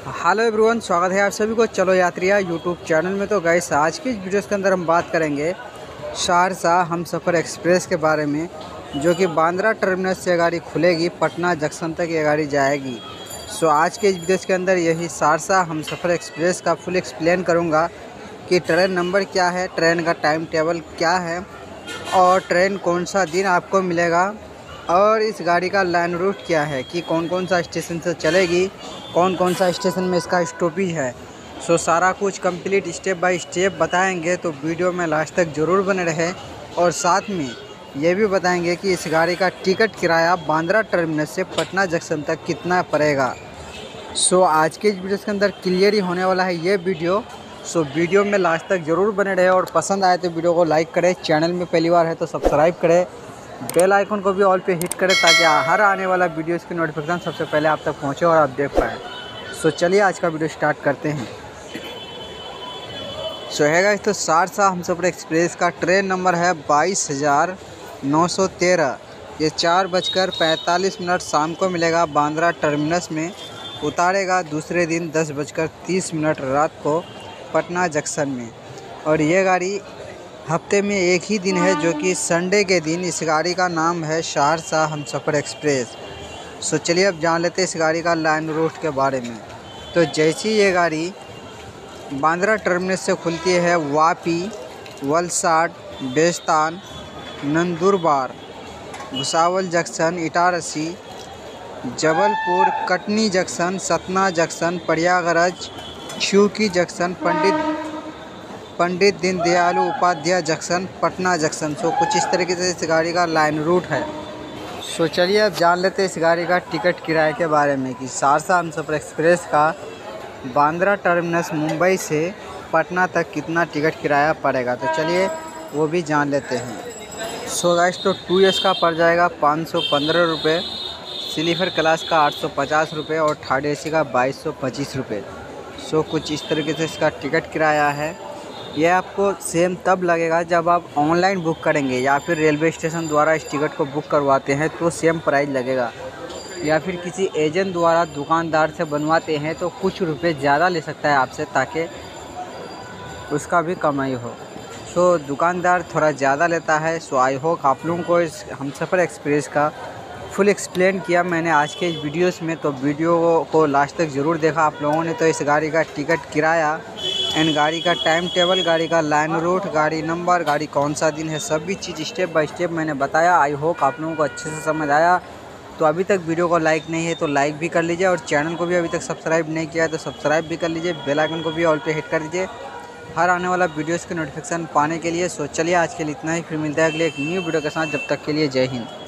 Hello everyone, स्वागत है आप सभी को चलो यात्रिया यूट्यूब चैनल में। तो गाइस, आज की इस वीडियो के अंदर हम बात करेंगे सहरसा हमसफ़र एक्सप्रेस के बारे में, जो कि बांद्रा टर्मिनस से ये गाड़ी खुलेगी, पटना जंक्शन तक ये गाड़ी जाएगी। सो आज के इस वीडियो के अंदर यही सहरसा हमसफ़र एक्सप्रेस का फुल एक्सप्लेन करूँगा कि ट्रेन नंबर क्या है, ट्रेन का टाइम टेबल क्या है और ट्रेन कौन सा दिन आपको मिलेगा, और इस गाड़ी का लाइन रूट क्या है कि कौन कौन सा स्टेशन से चलेगी, कौन कौन सा स्टेशन में इसका स्टॉपेज है। सो सारा कुछ कंप्लीट स्टेप बाय स्टेप बताएंगे, तो वीडियो में लास्ट तक ज़रूर बने रहे। और साथ में ये भी बताएंगे कि इस गाड़ी का टिकट किराया बांद्रा टर्मिनस से पटना जंक्शन तक कितना पड़ेगा। सो आज के इस वीडियो के अंदर क्लियर ही होने वाला है ये वीडियो। सो वीडियो में लास्ट तक ज़रूर बने रहे और पसंद आए तो वीडियो को लाइक करें, चैनल में पहली बार है तो सब्सक्राइब करें, बेल आइकन को भी ऑल पे हिट करें ताकि हर आने वाला वीडियो की नोटिफिकेशन सबसे पहले आप तक पहुंचे और आप देख पाएँ। सो चलिए आज का वीडियो स्टार्ट करते हैं। सो है गाइस, तो सहरसा हमसफ़र एक्सप्रेस का ट्रेन नंबर है 22,913। ये 4:45 शाम को मिलेगा, बांद्रा टर्मिनस में उतारेगा दूसरे दिन 10:30 रात को पटना जंक्शन में। और ये गाड़ी हफ्ते में एक ही दिन है, जो कि संडे के दिन। इस गाड़ी का नाम है सहरसा हमसफ़र एक्सप्रेस। सो चलिए अब जान लेते हैं इस गाड़ी का लाइन रूट के बारे में। तो जैसी ये गाड़ी बांद्रा टर्मिनस से खुलती है, Vapi, Valsad, Bestan, Nandurbar, Bhusawal junction, Itarsi, Jabalpur, Katni junction, Satna junction, Prayagraj, Chheoki junction, Pandit Deendayal Upadhyay junction, Patna junction. So कुछ इस तरीके से इस गाड़ी का लाइन रूट है। सो चलिए अब जान लेते हैं इस गाड़ी का टिकट किराए के बारे में कि सहरसा हमसफ़र एक्सप्रेस का बांद्रा टर्मिनस मुंबई से पटना तक कितना टिकट किराया पड़ेगा। तो चलिए वो भी जान लेते हैं। सो गाइस, तो 2 का पड़ जाएगा 515 रुपये, स्लीपर क्लास का 850 रुपये और थर्ड AC का 2225 रुपये। सो कुछ इस तरीके से इसका टिकट किराया है। यह आपको सेम तब लगेगा जब आप ऑनलाइन बुक करेंगे या फिर रेलवे स्टेशन द्वारा इस टिकट को बुक करवाते हैं तो सेम प्राइस लगेगा, या फिर किसी एजेंट द्वारा दुकानदार से बनवाते हैं तो कुछ रुपए ज़्यादा ले सकता है आपसे ताकि उसका भी कमाई हो। सो दुकानदार थोड़ा ज़्यादा लेता है। सो आई होप आप लोगों को इस हमसफ़र एक्सप्रेस का फुल एक्सप्लेन किया मैंने आज के इस वीडियोस में। तो वीडियो को लास्ट तक ज़रूर देखा आप लोगों ने। तो इस गाड़ी का टिकट किराया एंड गाड़ी का टाइम टेबल, गाड़ी का लाइन रूट, गाड़ी नंबर, गाड़ी कौन सा दिन है, सभी चीज़ स्टेप बाय स्टेप मैंने बताया। आई होप आप लोगों को अच्छे से समझ आया। तो अभी तक वीडियो को लाइक नहीं है तो लाइक भी कर लीजिए, और चैनल को भी अभी तक सब्सक्राइब नहीं किया है तो सब्सक्राइब भी कर लीजिए, बेल आइकन को भी ऑल पे हिट कर दीजिए हर आने वाला वीडियोज़ के नोटिफिकेशन पाने के लिए। सो चलिए आज के लिए इतना ही, फिर मिलता है अगले एक न्यू वीडियो के साथ। जब तक के लिए जय हिंद।